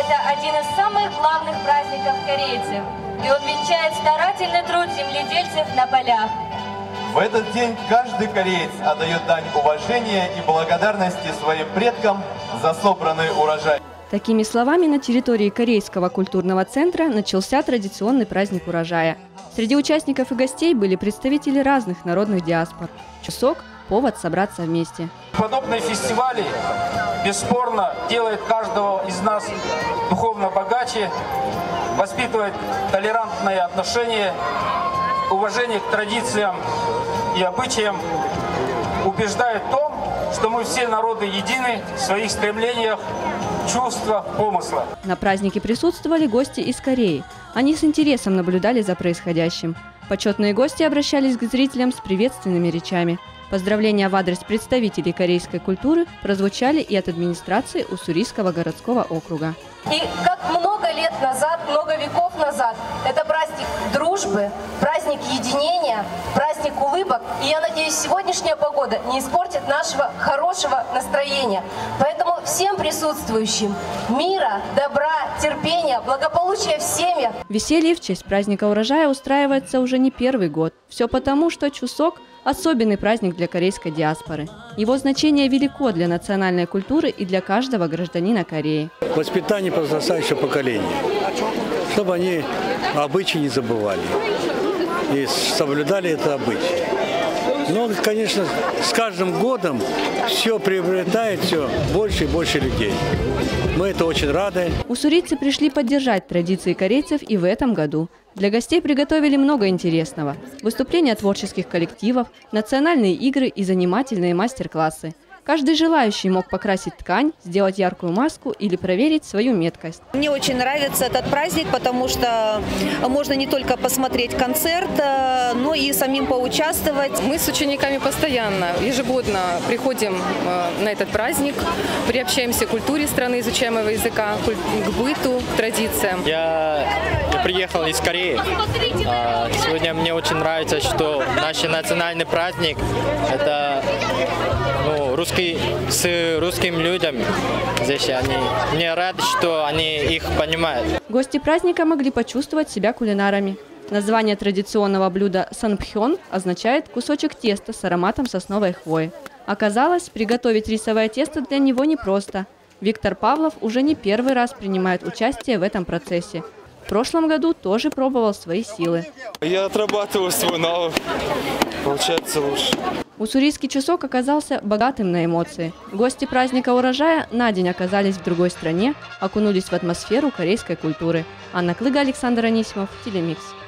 Это один из самых главных праздников корейцев, и он венчает старательный труд земледельцев на полях. В этот день каждый кореец отдает дань уважения и благодарности своим предкам за собранный урожай. Такими словами на территории Корейского культурного центра начался традиционный праздник урожая. Среди участников и гостей были представители разных народных диаспор. Чусок – повод собраться вместе. Подобные фестивали бесспорно делают каждого из нас духовно богаче, воспитывает толерантное отношение, уважение к традициям и обычаям, убеждает в том, что мы все народы едины в своих стремлениях, чувствах, помыслах. На празднике присутствовали гости из Кореи. Они с интересом наблюдали за происходящим. Почетные гости обращались к зрителям с приветственными речами. Поздравления в адрес представителей корейской культуры прозвучали и от администрации Уссурийского городского округа. И как много лет назад, много веков назад, это праздник дружбы, праздник единения, праздник улыбок. И я надеюсь, сегодняшняя погода не испортит нашего хорошего настроения. Поэтому всем присутствующим мира, добра, терпения, благополучия в семьях. Веселье в честь праздника урожая устраивается уже не первый год. Все потому, что Чусок – особенный праздник для корейской диаспоры. Его значение велико для национальной культуры и для каждого гражданина Кореи. Воспитание подрастающего поколения, чтобы они обычаи не забывали и соблюдали это обычай. Но, конечно, с каждым годом все приобретает все больше и больше людей. Мы это очень рады. Уссурийцы пришли поддержать традиции корейцев и в этом году. Для гостей приготовили много интересного. Выступления творческих коллективов, национальные игры и занимательные мастер-классы. Каждый желающий мог покрасить ткань, сделать яркую маску или проверить свою меткость. Мне очень нравится этот праздник, потому что можно не только посмотреть концерт, но и самим поучаствовать. Мы с учениками постоянно, ежегодно приходим на этот праздник, приобщаемся к культуре страны, изучаемого языка, к быту, к традициям. Я приехал из Кореи. Сегодня мне очень нравится, что наш национальный праздник – это с русскими людьми. Здесь мне рад, что они их понимают. Гости праздника могли почувствовать себя кулинарами. Название традиционного блюда «санпхён» означает кусочек теста с ароматом сосновой хвои. Оказалось, приготовить рисовое тесто для него непросто. Виктор Павлов уже не первый раз принимает участие в этом процессе. В прошлом году тоже пробовал свои силы. Я отрабатываю свой навык. Получается лучше. Уссурийский чусок оказался богатым на эмоции. Гости праздника урожая на день оказались в другой стране, окунулись в атмосферу корейской культуры. Анна Клыга, Александр Анисимов, Телемикс.